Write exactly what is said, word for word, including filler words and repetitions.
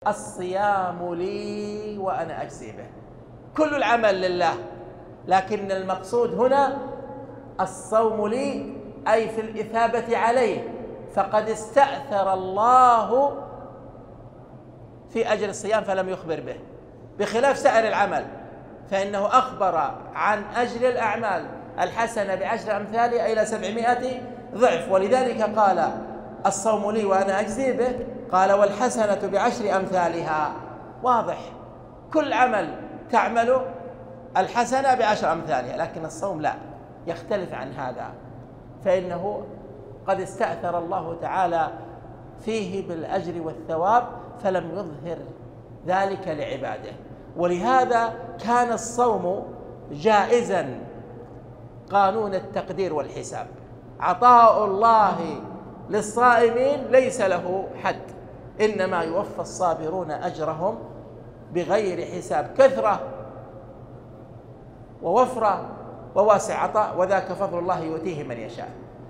الصيام لي وأنا أجزي به، كل العمل لله، لكن المقصود هنا الصوم لي أي في الإثابة عليه، فقد استأثر الله في أجر الصيام فلم يخبر به، بخلاف سائر العمل فإنه أخبر عن أجر الأعمال الحسنة بعشر أمثالها إلى سبعمائة ضعف، ولذلك قال الصوم لي وأنا أجزي به، قال والحسنة بعشر أمثالها. واضح، كل عمل تعمل الحسنة بعشر أمثالها، لكن الصوم لا، يختلف عن هذا، فإنه قد استأثر الله تعالى فيه بالأجر والثواب فلم يظهر ذلك لعباده، ولهذا كان الصوم جائزا قانون التقدير والحساب. عطاء الله للصائمين ليس له حد، إنما يوفى الصابرون أجرهم بغير حساب، كثرة ووفرة وواسع عطاء، وذاك فضل الله يؤتيه من يشاء.